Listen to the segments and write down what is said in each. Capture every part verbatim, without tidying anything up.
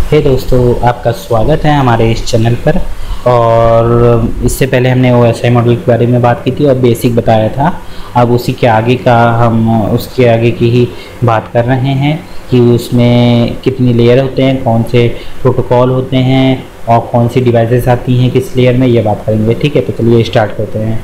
हे दोस्तों, आपका स्वागत है हमारे इस चैनल पर। और इससे पहले हमने ओ एस आई मॉडल के बारे में बात की थी और बेसिक बताया था। अब उसी के आगे का हम उसके आगे की ही बात कर रहे हैं कि उसमें कितनी लेयर होते हैं, कौन से प्रोटोकॉल होते हैं और कौन सी डिवाइसेस आती हैं किस लेयर में, ये बात करेंगे। ठीक है, तो चलिए स्टार्ट करते हैं।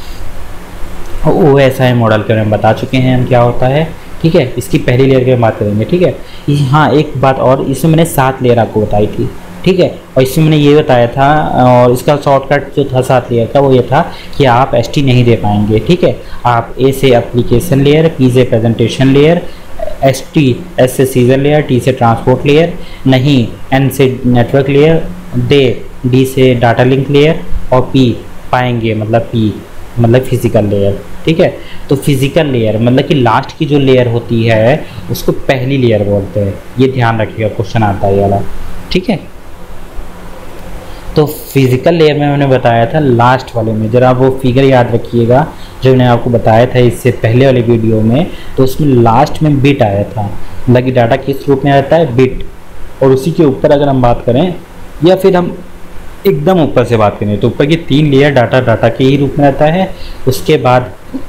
ओ एस आई मॉडल के बारे में बता चुके हैं हम क्या होता है। ठीक है, इसकी पहली लेयर की बात करेंगे। ठीक है, हाँ एक बात और, इसमें मैंने सात लेयर आपको बताई थी। ठीक है, और इसमें मैंने ये बताया था और इसका शॉर्टकट जो था सात लेयर का वो ये था कि आप एस टी नहीं दे पाएंगे। ठीक है, आप ए से एप्लीकेशन लेयर, पी से presentation layer, S T S से सीजन लेयर, टी से ट्रांसपोर्ट लेयर, नहीं एन से नेटवर्क लेयर, दे डी से डाटा लिंक लेयर और पी पाएंगे मतलब पी मतलब फिजिकल लेयर। ठीक है, तो फिजिकल लेयर मतलब कि लास्ट की जो लेयर होती है उसको पहली लेयर बोलते हैं। ये ध्यान रखिएगा, क्वेश्चन आता है ये वाला। ठीक है, तो फिजिकल लेयर में मैंने बताया था लास्ट वाले में, जरा वो फिगर याद रखिएगा जो मैंने आपको बताया था इससे पहले वाले वीडियो में। तो उसमें लास्ट में बिट आया था, मतलब कि डाटा किस रूप में आता है, बिट। और उसी के ऊपर अगर हम बात करें या फिर हम एकदम ऊपर से बात करें तो ऊपर की तीन लेयर डाटा डाटा के ही रूप में रहता है। उसके बाद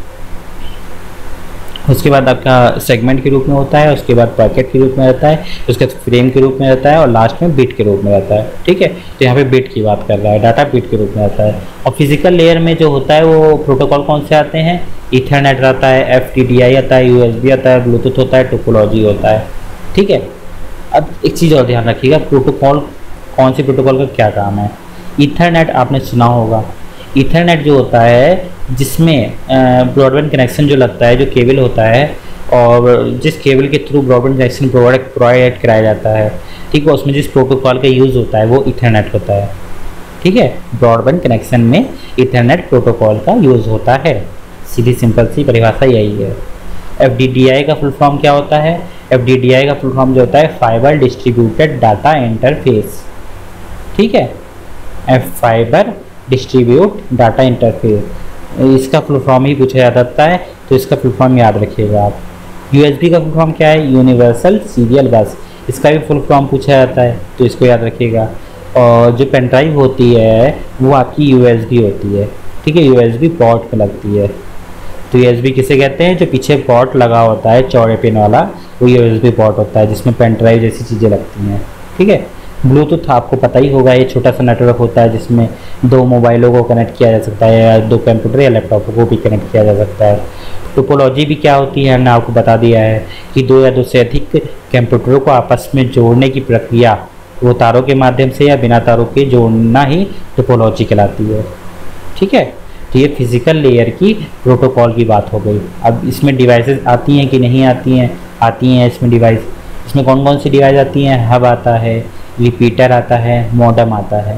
उसके बाद आपका सेगमेंट के रूप में होता है, उसके बाद पैकेट के रूप में रहता है, उसके बाद फ्रेम के रूप में रहता है और लास्ट में बिट के रूप में रहता है। ठीक है, तो यहाँ पे बिट की बात कर रहा है, डाटा बिट के रूप में रहता है। और फिजिकल लेयर में जो होता है वो प्रोटोकॉल कौन से आते हैं, ईथरनेट रहता है, एफ टी डी आई आता है, यू एस बी आता है, ब्लूटूथ होता है, टोपोलॉजी होता है। ठीक है, अब एक चीज़ और ध्यान रखिएगा, प्रोटोकॉल कौन से प्रोटोकॉल का क्या काम है। ईथरनेट आपने सुना होगा। ईथरनेट जो होता है जिसमें ब्रॉडबैंड कनेक्शन जो लगता है, जो केबल होता है और जिस केबल के through broadband connection provide provide कराया जाता है, ठीक है, उसमें जिस प्रोटोकॉल का यूज़ होता है वो ईथरनेट होता है। ठीक है, ब्रॉडबैंड कनेक्शन में ईथरनेट प्रोटोकॉल का यूज़ होता है। सीधी सिंपल सी परिभाषा यही है। एफ डी डी आई का फुल फॉर्म क्या होता है, एफ डी डी आई का फुल फॉर्म जो होता है फाइबर डिस्ट्रीब्यूटेड डाटा इंटरफेस। ठीक है, F fibre distribute data interface, इसका फुल फॉर्म ही पूछा जाता है, तो इसका फुल फॉर्म याद रखिएगा आप। यू एस बी का फुल फॉर्म क्या है, यूनिवर्सल सीरियल बस, इसका भी फुल फॉर्म पूछा जाता है, तो इसको याद रखिएगा। और जो पेन ड्राइव होती है वो आपकी यू एस बी होती है। ठीक है, यू एस बी पोर्ट में लगती है। तो यू एस बी किसे कहते हैं, जो पीछे पोर्ट लगा होता है चौड़े पिन वाला, वो यू एस बी पोर्ट होता है जिसमें पेन ड्राइव जैसी चीज़ें लगती हैं। ठीक है, ब्लूटूथ आपको पता ही होगा, ये छोटा सा नेटवर्क होता है जिसमें दो मोबाइलों को कनेक्ट किया जा सकता है या दो कंप्यूटर या लैपटॉप को भी कनेक्ट किया जा सकता है। टोपोलॉजी भी क्या होती है हमने आपको बता दिया है कि दो या दो से अधिक कंप्यूटरों को आपस में जोड़ने की प्रक्रिया वो तारों के माध्यम से या बिना तारों के जोड़ना ही टोपोलॉजी कहलाती है। ठीक है, तो ये फिजिकल लेयर की प्रोटोकॉल की बात हो गई। अब इसमें डिवाइसेस आती हैं कि नहीं आती हैं, आती हैं इसमें डिवाइस। इसमें कौन कौन सी डिवाइस आती हैं, हब आता है, रिपीटर आता है, मॉडम आता है।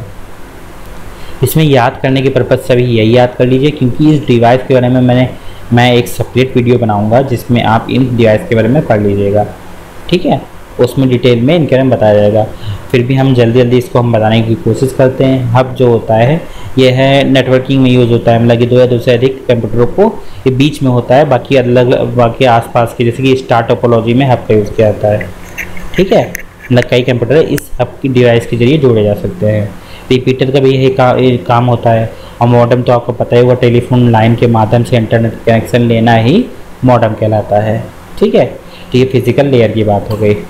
इसमें याद करने के पर्पज़ से भी यही याद कर लीजिए, क्योंकि इस डिवाइस के बारे में मैंने मैं एक सेपरेट वीडियो बनाऊंगा जिसमें आप इन डिवाइस के बारे में पढ़ लीजिएगा। ठीक है, उसमें डिटेल में इनके बारे में बताया जाएगा। फिर भी हम जल्दी जल्दी इसको हम बताने की कोशिश करते हैं। हब जो होता है ये है नेटवर्किंग में यूज़ होता है, मतलब कि दो या दो से अधिक कंप्यूटरों को ये बीच में होता है, बाकी अलग बाकी आसपास के, जैसे कि स्टार टोपोलॉजी में हब का यूज़ किया जाता है। ठीक है, मतलब कई कंप्यूटर इस हब की डिवाइस के जरिए जोड़े जा सकते हैं। रिपीटर का भी यही का, काम होता है। और मॉडम तो आपको पता ही होगा, टेलीफोन लाइन के माध्यम से इंटरनेट कनेक्शन लेना ही मॉडम कहलाता है। ठीक है, तो ये फिजिकल लेयर की बात हो गई।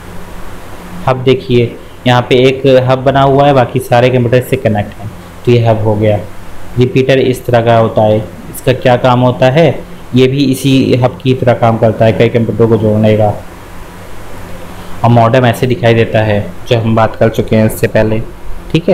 हब देखिए, यहाँ पे एक हब बना हुआ है, बाकी सारे कंप्यूटर से कनेक्ट हैं, तो ये हब हो गया। रिपीटर इस तरह का होता है, इसका क्या काम होता है, ये भी इसी हब की तरह काम करता है, कई कंप्यूटरों को जोड़ने का। और मॉडम ऐसे दिखाई देता है, जो हम बात कर चुके हैं इससे पहले। ठीक है,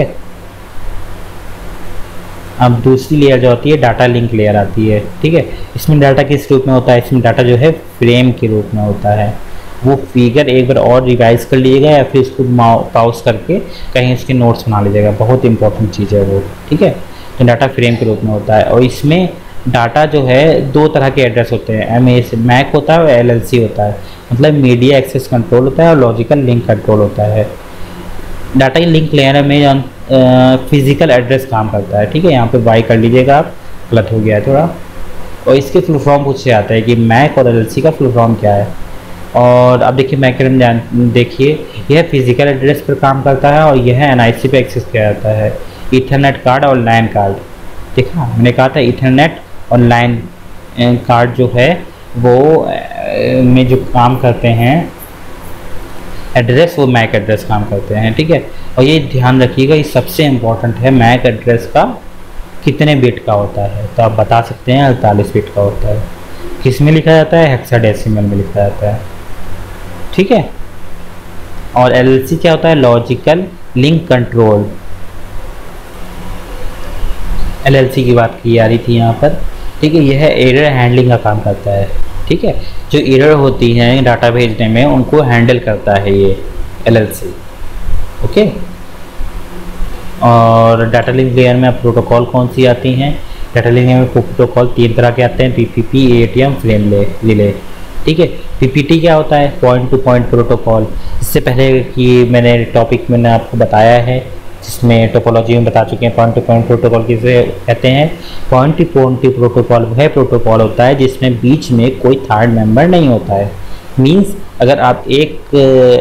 अब दूसरी लेयर जो होती है डाटा लिंक लेयर आती है। ठीक है, इसमें डाटा किस रूप में होता है, इसमें डाटा जो है फ्रेम के रूप में होता है। वो फिगर एक बार और रिवाइज कर लीजिएगा या फिर इसको पाउस करके कहीं इसके नोट्स बना लीजिएगा, बहुत इंपॉर्टेंट चीज़ है वो। ठीक है, तो डाटा फ्रेम के रूप में होता है। और इसमें डाटा जो है दो तरह के एड्रेस होते हैं, एम ए से मैक होता है और एल एल सी होता है, मतलब मीडिया एक्सेस कंट्रोल होता है और लॉजिकल लिंक कंट्रोल होता है। डाटा लिंक लेयर में फिजिकल एड्रेस काम करता है। ठीक है, यहाँ पे वाई कर लीजिएगा आप, गलत हो गया है थोड़ा। और इसके फुल फॉर्म पूछे जाता है कि मैक और एल एल सी का फुल फॉर्म क्या है। और अब देखिए मैक जान देखिए यह फिजिकल एड्रेस पर काम करता है और यह एन आई सी पे एक्सेस किया जाता है, ईथरनेट कार्ड और लैन कार्ड। देखा मैंने कहा था ईथरनेट और लैन कार्ड जो है वो में जो काम करते हैं एड्रेस, वो मैक एड्रेस काम करते हैं, ठीक है। और ये ध्यान रखिएगा, ये सबसे इम्पोर्टेंट है, मैक एड्रेस का कितने बिट का होता है, तो आप बता सकते हैं अड़तालीस बिट का होता है। किस में लिखा जाता है, हेक्साडेसिमल में लिखा जाता है, ठीक है। और एल एल सी क्या होता है, logical link control, L L C की बात की जा रही थी यहाँ पर, ठीक है। यह एरर हैंडलिंग का काम करता है, ठीक है। जो एरर होती हैं डाटा भेजने में उनको हैंडल करता है ये एल एल सी, ओके। और डाटा लिंक लेयर में प्रोटोकॉल कौन सी आती हैं, डाटा लिंक लेयर में प्रोटोकॉल तीन तरह के आते हैं, P P P, A T M, frame relay, ठीक है। पी पी टी क्या होता है, पॉइंट टू पॉइंट प्रोटोकॉल। इससे पहले कि मैंने टॉपिक मैंने आपको बताया है जिसमें टोपोलॉजी में बता चुके हैं, पॉइंट टू पॉइंट प्रोटोकॉल किसे कहते हैं। पॉइंट टू पॉइंट प्रोटोकॉल वह प्रोटोकॉल होता है जिसमें बीच में कोई थर्ड मेंबर नहीं होता है। मींस अगर आप एक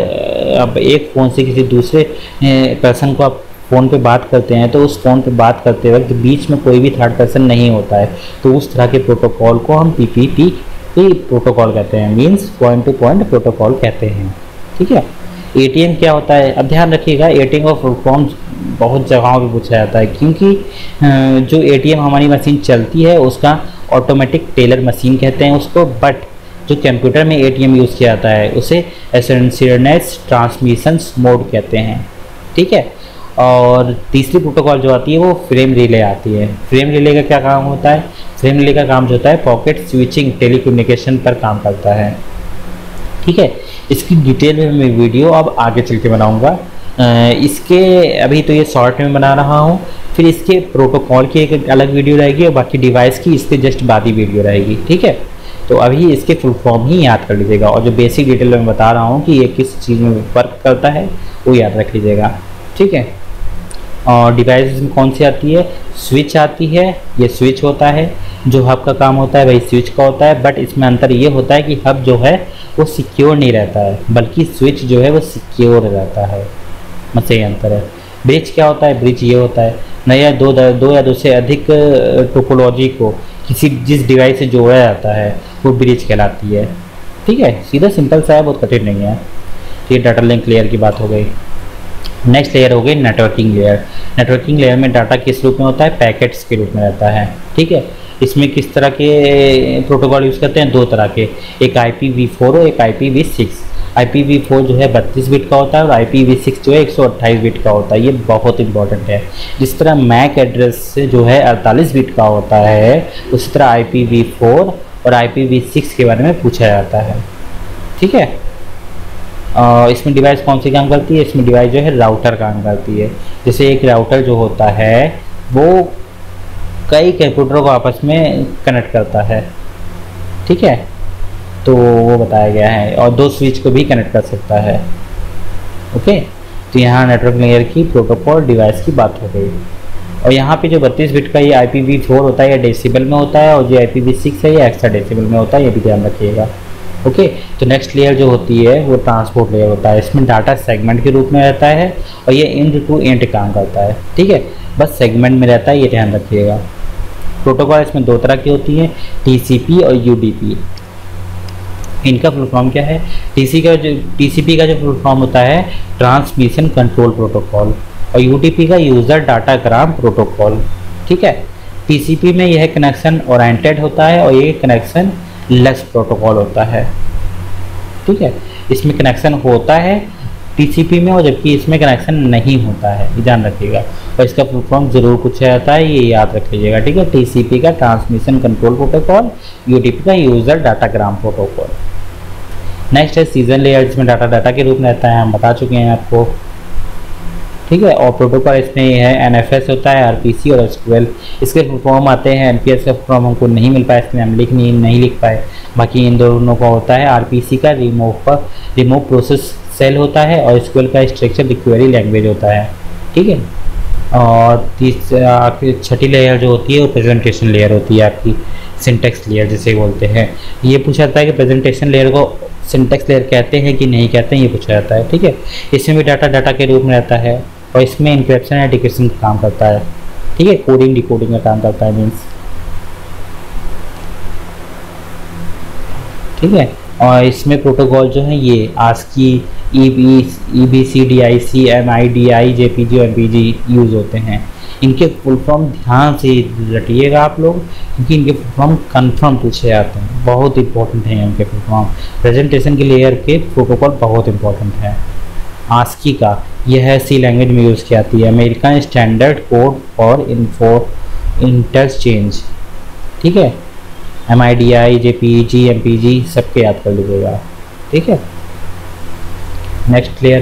अब एक फ़ोन से किसी दूसरे पर्सन को आप फ़ोन पे बात करते हैं तो उस फ़ोन पे बात करते वक्त बीच में कोई भी थर्ड पर्सन नहीं होता है, तो उस तरह के प्रोटोकॉल को हम पी पी पी प्रोटोकॉल कहते हैं, means point to point protocol कहते हैं, ठीक है। ए टी एम क्या होता है, अब ध्यान रखिएगा, ए टी एम का फुल फॉर्म बहुत जगहों पे पूछा जाता है, क्योंकि जो ए टी एम हमारी मशीन चलती है उसका ऑटोमेटिक टेलर मशीन कहते हैं उसको, बट जो कंप्यूटर में ए टी एम यूज़ किया जाता है उसे एसिंक्रोनस ट्रांसमिशन मोड कहते हैं, ठीक है। और तीसरी प्रोटोकॉल जो आती है वो फ्रेम रिले आती है। फ्रेम रिले का क्या काम होता है, फ्रेम रिले का काम जो होता है पॉकेट स्विचिंग टेलीकम्युनिकेशन पर काम करता है, ठीक है। इसकी डिटेल में मैं वीडियो अब आगे चल के बनाऊँगा। इसके अभी तो ये शॉर्ट में बना रहा हूँ, फिर इसके प्रोटोकॉल की एक अलग वीडियो रहेगी और बाकी डिवाइस की इसके जस्ट बाद ही वीडियो रहेगी, ठीक है। तो अभी इसके फुल फॉर्म ही याद कर लीजिएगा और जो बेसिक डिटेल में बता रहा हूँ कि ये किस चीज़ में वर्क करता है वो याद रख लीजिएगा, ठीक है। और डिवाइस में कौन सी आती है, स्विच आती है, ये स्विच होता है, जो हब का काम होता है वही स्विच का होता है, बट इसमें अंतर ये होता है कि हब जो है वो सिक्योर नहीं रहता है, बल्कि स्विच जो है वो सिक्योर रहता है, मतलब ये अंतर है। ब्रिज क्या होता है, ब्रिज ये होता है नया दो दो या दो से अधिक टोपोलॉजी को किसी जिस डिवाइस से जोड़ा जाता है वो ब्रिज कहलाती है, ठीक है। सीधा सिंपल सा है, बहुत कठिन नहीं है। तो ये डाटा लिंक लेयर की बात हो गई। नेक्स्ट लेयर हो गई नेटवर्किंग लेयर। नेटवर्किंग लेयर में डाटा किस रूप में होता है, पैकेट्स के रूप में रहता है, ठीक है। इसमें किस तरह के प्रोटोकॉल यूज़ करते हैं, दो तरह के, एक आई पी वी फोर और एक I P V six. I P V four जो है बत्तीस बिट का होता है और आई पी वी सिक्स जो है एक सौ अट्ठाईस बिट का होता है। ये बहुत इंपॉर्टेंट है। जिस तरह मैक एड्रेस जो है अड़तालीस बिट का होता है, उसी तरह आई पी वी फोर और आई पी वी सिक्स के बारे में पूछा जाता है, ठीक है। Uh, इसमें डिवाइस कौन सी काम करती है, इसमें डिवाइस जो है राउटर काम करती है। जैसे एक राउटर जो होता है वो कई कंप्यूटरों को आपस में कनेक्ट करता है, ठीक है, तो वो बताया गया है, और दो स्विच को भी कनेक्ट कर सकता है, ओके। तो यहाँ नेटवर्क लेयर की प्रोटोकॉल डिवाइस की बात हो गई। और यहाँ पे जो बत्तीस बिट का ये आई पी वी फोर होता है या डेसिबल में होता है, और जो आई पी वी सिक्स है ये हेक्साडेसिमल में होता है, ये भी ध्यान रखिएगा, ओके। तो नेक्स्ट लेयर जो होती है वो ट्रांसपोर्ट लेयर होता है। इसमें डाटा सेगमेंट के रूप में रहता है और ये एंड टू एंड काम करता है, ठीक है, बस सेगमेंट में रहता है, ये ध्यान रखिएगा। प्रोटोकॉल इसमें दो तरह की होती हैं, टी सी पी और यू डी पी। इनका फुल फॉर्म क्या है, टी सी का जो टी सी पी का जो फुल फॉर्म होता है ट्रांसमिशन कंट्रोल प्रोटोकॉल, और यू डी पी का यूज़र डाटाग्राम प्रोटोकॉल, ठीक है। टी सी पी में यह कनेक्शन ओरिएंटेड होता है और ये कनेक्शन लेस प्रोटोकॉल होता है, ठीक है। इसमें कनेक्शन होता है टीसीपी में और जबकि इसमें कनेक्शन नहीं होता है, ये ध्यान रखिएगा। और इसका फुल फॉर्म जरूर पूछा जाता है, ये याद रख लीजिएगा, ठीक है। टीसीपी का ट्रांसमिशन कंट्रोल प्रोटोकॉल, यूडीपी का यूजर डाटाग्राम प्रोटोकॉल। नेक्स्ट है सीजन लेयर, जिसमें डाटा डाटा के रूप में रहता है, हम बता चुके हैं आपको, ठीक है। और प्रोटोकॉल इसमें ये है एनएफएस होता है, आरपीसी और एसक्यूएल। इसके फुल फॉर्म आते हैं, एनपीएस का फॉर्म हमको नहीं मिल पाया इसलिए हम लिख नहीं नहीं लिख पाए, बाकी इन दोनों का होता है। आरपीसी का रिमूव पर रिमूव प्रोसेस सेल होता है और एसक्यूएल का स्ट्रक्चर रिक्वेरी लैंग्वेज होता है, ठीक है। और तीस छठी लेयर जो होती है वो प्रेजेंटेशन लेयर होती है, आपकी सिंटेक्स लेयर जिसे बोलते हैं। ये पूछा जाता है कि प्रेजेंटेशन लेयर को सिंटेक्स लेयर कहते हैं कि नहीं कहते हैं ये पूछा जाता है, ठीक है। इसमें भी डाटा डाटा के रूप में रहता है और इसमें इंक्रिप्शन या डिक्रिप्शन का काम करता है, ठीक है, कोडिंग डिकोडिंग का काम करता है मीन्स, ठीक है। और इसमें प्रोटोकॉल जो है ये ASCII, E B E B C D I C, M I D I, J P G और एम पी जी यूज़ होते हैं। इनके फुल फॉर्म ध्यान से रटिएगा आप लोग, क्योंकि इनके फुल फॉर्म कन्फर्म पूछे जाते हैं, बहुत इंपॉर्टेंट हैं इनके फुल फॉर्म। प्रेजेंटेशन के लेयर के प्रोटोकॉल बहुत इंपॉर्टेंट है। आस्की का यह है सी लैंग्वेज में यूज़ की जाती है, American standard code for info interchange, ठीक है। M I D I, J P G, M P G सबके याद कर लीजिएगा, ठीक है। नेक्स्ट लेयर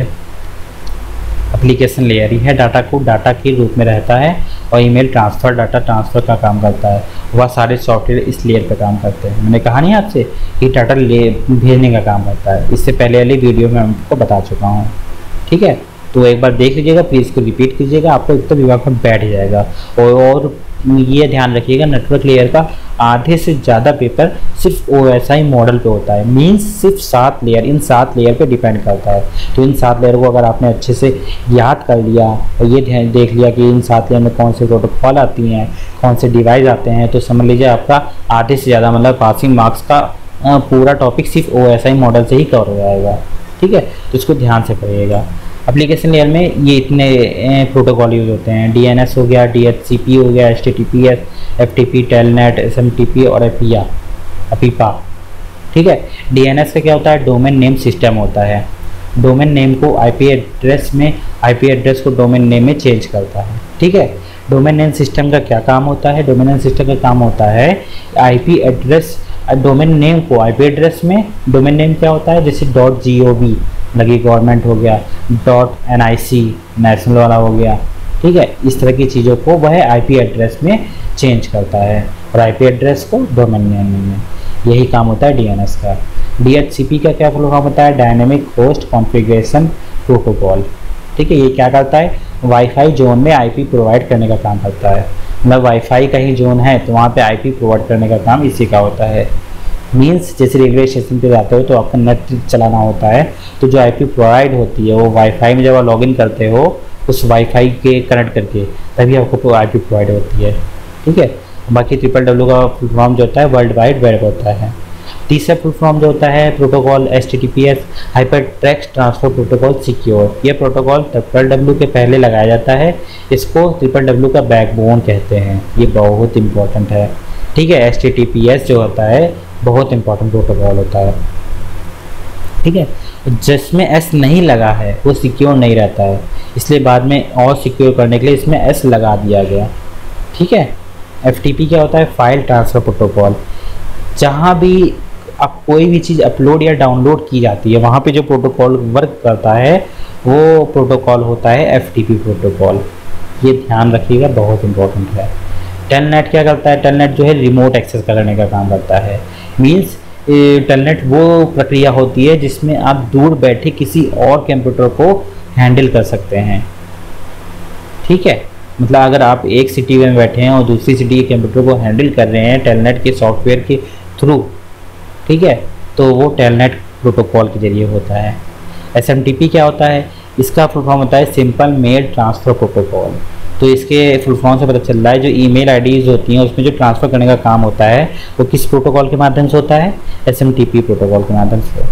एप्लीकेशन लेयर, यह डाटा को डाटा के रूप में रहता है और ईमेल ट्रांसफ़र, डाटा ट्रांसफ़र का काम करता है। वह सारे सॉफ्टवेयर इस लेयर पर काम करते हैं। मैंने कहा नहीं आपसे कि डाटा ले भेजने का काम करता है, इससे पहले वाली वीडियो में आपको बता चुका हूँ, ठीक है। तो एक बार देख लीजिएगा, प्लीज़ इसको रिपीट कीजिएगा, आपको एक तो दिमाग में बैठ जाएगा। और, और ये ध्यान रखिएगा नेटवर्क लेयर का आधे से ज़्यादा पेपर सिर्फ ओ एस आई मॉडल पे होता है, मीन्स सिर्फ सात लेयर, इन सात लेयर पे डिपेंड करता है। तो इन सात लेयर को अगर आपने अच्छे से याद कर लिया और ये ध्यान देख लिया कि इन सात लेयर में कौन से प्रोटोकॉल आती हैं, कौन से डिवाइस आते हैं, तो समझ लीजिए आपका आधे से ज़्यादा मतलब पासिंग मार्क्स का पूरा टॉपिक सिर्फ ओ एस आई मॉडल से ही कवर हो जाएगा, ठीक है। तो इसको ध्यान से पढ़िएगा। एप्लीकेशन लेयर में ये इतने प्रोटोकॉल यूज़ होते हैं, डी एन एस हो गया, डी एच सी पी हो गया, H T T P S, F T P, telnet, S M T P और एपिया अपीपा, ठीक है। डी एन एस का क्या होता है, डोमेन नेम सिस्टम होता है। डोमेन नेम को आई पी एड्रेस में, आई पी एड्रेस को डोमेन नेम में चेंज करता है, ठीक है। डोमेन नेम सिस्टम का क्या काम होता है, डोमेन नेम सिस्टम का काम होता है I P address, domain name को आई पी एड्रेस में, डोमेन नेम क्या होता है, जैसे डॉट जी ओ वी लगी गवर्नमेंट हो गया, dot N I C national वाला हो गया, ठीक है। इस तरह की चीज़ों को वह आई पी एड्रेस में चेंज करता है और आई पी एड्रेस को डोमेन नेम में, यही काम होता है डी एन एस का। डी एच सी पी का क्या फुल फॉर्म होता है, डायनेमिक होस्ट कॉन्फ़िगरेशन प्रोटोकॉल, ठीक है। ये क्या करता है, वाईफाई जोन में आईपी प्रोवाइड करने का काम करता है। मतलब वाईफाई कहीं जोन है तो वहाँ पे आईपी प्रोवाइड करने का काम इसी का होता है। मीन्स जैसे रेलवे स्टेशन पे जाते हो तो आपका नेट चलाना होता है, तो जो आईपी प्रोवाइड होती है वो वाईफाई में जब आप लॉगिन करते हो उस वाईफाई के कनेक्ट करके, तभी आपको आईपी प्रोवाइड होती है, ठीक है। बाकी ट्रिपल डब्ल्यू का फुल फॉर्म जो होता है वर्ल्ड वाइड वेब होता है। तीसरा फुल फॉर्म जो होता है protocol H T T P S, hyper text transfer protocol secure. ये प्रोटोकॉल ट्रिपल डब्ल्यू के पहले लगाया जाता है, इसको ट्रिपल डब्ल्यू का बैकबोन कहते हैं। ये बहुत इंपॉर्टेंट है, ठीक है। H T T P S जो होता है बहुत इंपॉर्टेंट प्रोटोकॉल होता है, ठीक है। जिसमें एस नहीं लगा है वो सिक्योर नहीं रहता है, इसलिए बाद में और सिक्योर करने के लिए इसमें एस लगा दिया गया, ठीक है। एफ टी पी क्या होता है, फाइल ट्रांसफ़र प्रोटोकॉल। जहाँ भी अब कोई भी चीज़ अपलोड या डाउनलोड की जाती है वहाँ पे जो प्रोटोकॉल वर्क करता है वो प्रोटोकॉल होता है एफ टी पी प्रोटोकॉल। ये ध्यान रखिएगा, बहुत इंपॉर्टेंट है। टेलनेट क्या करता है, टेलनेट जो है रिमोट एक्सेस करने का काम करता है। मीन्स टेलनेट वो प्रक्रिया होती है जिसमें आप दूर बैठे किसी और कंप्यूटर को हैंडल कर सकते हैं, ठीक है। मतलब अगर आप एक सिटी में बैठे हैं और दूसरी सिटी के कंप्यूटर को हैंडल कर रहे हैं टेलनेट के सॉफ्टवेयर के थ्रू, ठीक है, तो वो टेलनेट प्रोटोकॉल के जरिए होता है। एस एम टी पी क्या होता है, इसका फुल फॉर्म होता है सिंपल मेल ट्रांसफ़र प्रोटोकॉल। तो इसके फुल फॉर्म से पता चल रहा है जो ईमेल आईडीज़ होती हैं उसमें जो ट्रांसफ़र करने का काम होता है वो किस प्रोटोकॉल के माध्यम से होता है, S M T P protocol के माध्यम से।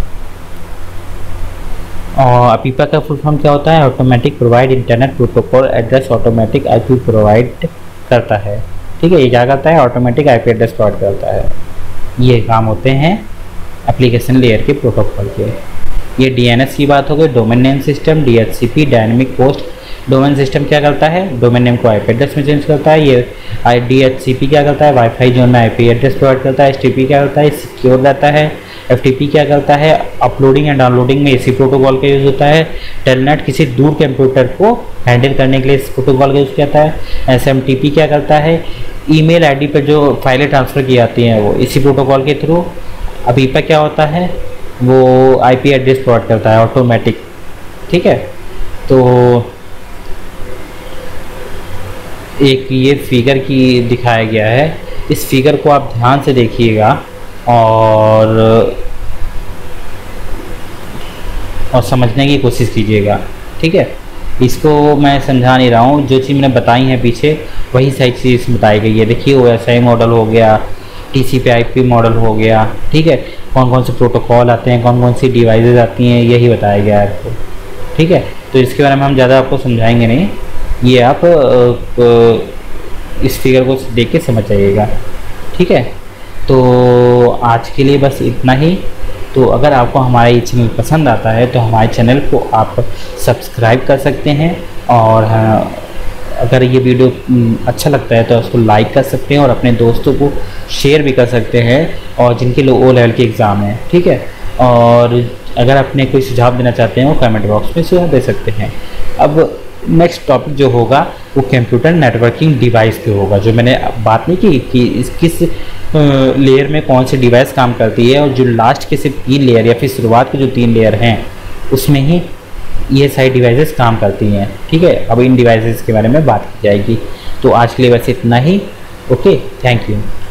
और अपीपा का फुल फॉर्म क्या होता है, automatic provide internet protocol address automatic IP provide करता है, ठीक है। ये क्या करता है, ऑटोमेटिक आईपी एड्रेस प्रोवाइड करता है। ये काम होते हैं एप्लीकेशन लेयर के प्रोटोकॉल के। ये डी एन एस की बात हो गई, domain name system, D H C P dynamic host. Domain system क्या करता है, डोमेन नेम को आईपी एड्रेस में चेंज करता है। ये I D H C P क्या करता है, वाईफाई जोन में आईपी एड्रेस प्रोवाइड करता है। एच टी पी क्या करता है, सिक्योर रहता है। एफ टी पी क्या करता है, अपलोडिंग या डाउनलोडिंग में इसी प्रोटोकॉल का यूज़ होता है। टेलनेट किसी दूर कंप्यूटर को हैंडल करने के लिए इस प्रोटोकॉल का यूज़ किया जाता है। एस एम टी पी क्या करता है, ईमेल आईडी पर जो फाइलें ट्रांसफ़र की जाती हैं वो इसी प्रोटोकॉल के थ्रू। अपीपा क्या होता है, वो आईपी एड्रेस प्रोवाइड करता है ऑटोमेटिक, ठीक है। तो एक ये फिगर की दिखाया गया है, इस फिगर को आप ध्यान से देखिएगा और और समझने की कोशिश कीजिएगा, ठीक है। इसको मैं समझा नहीं रहा हूँ, जो चीज़ मैंने बताई है पीछे वही सही चीज़ बताई गई है। देखिए ओ एस आई मॉडल हो गया, T C P I P model हो गया, ठीक है, कौन कौन से प्रोटोकॉल आते हैं, कौन कौन सी डिवाइसेस आती हैं, यही बताया गया है आपको, ठीक है। तो इसके बारे में हम ज़्यादा आपको समझाएंगे नहीं, ये आप इस फिगर को देख के समझ जाइएगा, ठीक है। तो आज के लिए बस इतना ही। तो अगर आपको हमारा ये चैनल पसंद आता है तो हमारे चैनल को आप सब्सक्राइब कर सकते हैं, और अगर ये वीडियो अच्छा लगता है तो उसको लाइक कर सकते हैं और अपने दोस्तों को शेयर भी कर सकते हैं, और जिनके लिए ओ लेवल के एग्ज़ाम है, ठीक है। और अगर अपने कोई सुझाव देना चाहते हैं वो कमेंट बॉक्स में सुझाव दे सकते हैं। अब नेक्स्ट टॉपिक जो होगा वो कंप्यूटर नेटवर्किंग डिवाइस पे होगा, जो मैंने बात नहीं की कि इस किस लेयर में कौन सी डिवाइस काम करती है, और जो लास्ट के सिर्फ तीन लेयर या फिर शुरुआत के जो तीन लेयर हैं उसमें ही ये सारी डिवाइसेस काम करती हैं, ठीक है। अब इन डिवाइसेस के बारे में बात की जाएगी। तो आज के लिए बस इतना ही। Okay, thank you.